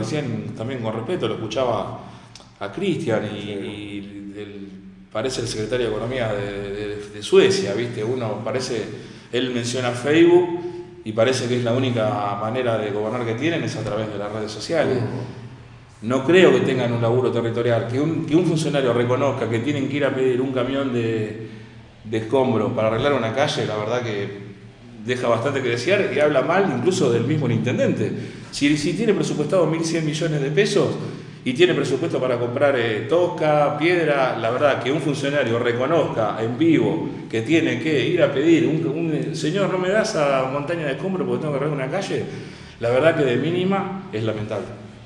recién también con respeto, lo escuchaba a Cristian y parece el secretario de Economía de Suecia, ¿viste? Él menciona Facebook y parece que es la única manera de gobernar que tienen es a través de las redes sociales. No creo que tengan un laburo territorial, que un funcionario reconozca que tienen que ir a pedir un camión de escombros para arreglar una calle, la verdad que deja bastante que desear y habla mal incluso del mismo intendente. Si tiene presupuestado 1.100 millones de pesos y tiene presupuesto para comprar tosca, piedra, la verdad que un funcionario reconozca en vivo que tiene que ir a pedir señor, ¿no me das a montaña de escombros porque tengo que arreglar una calle? La verdad que de mínima es lamentable.